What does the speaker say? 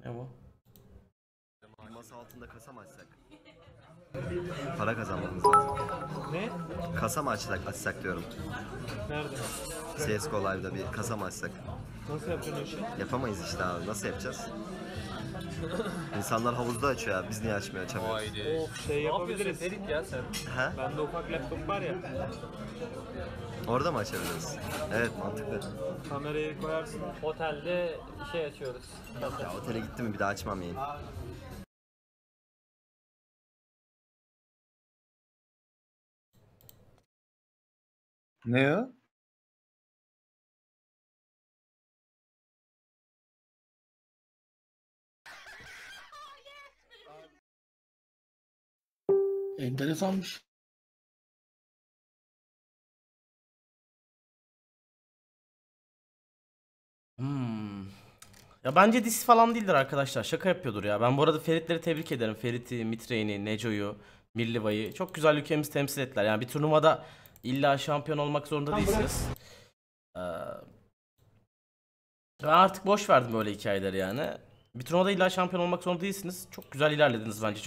Ne bu? Bir masa altında kasa mı açsak? Para kazanmamız lazım. Ne? Kasa mı açsak diyorum. Nerede? CSGO Live'da bir kasa mı açsak? Nasıl yapacaksın o işi? Yapamayız işte abi. Nasıl yapacağız? İnsanlar havuzda açıyor abi. Biz niye açmıyoruz? Of şey yapabiliriz. Dedik ya sen. He? Bende ufak laptop var ya. Orada mı açabiliriz? Evet, mantıklı. Kamerayı koyarsın. Otelde şey açıyoruz. Ya otele gittim mi bir daha açmam yayın. Ne o? Enteresanmış. Ya bence diss falan değildir arkadaşlar. Şaka yapıyordur ya. Ben bu arada Feritleri tebrik ederim. Ferit'i, Mitre'yi, Neco'yu, Mirliva'yı. Çok güzel ülkemizi temsil ettiler. Yani bir turnuvada illa şampiyon olmak zorunda değilsiniz. Ben artık boş verdim böyle hikayeleri yani. Bir turnuvada illa şampiyon olmak zorunda değilsiniz. Çok güzel ilerlediniz bence.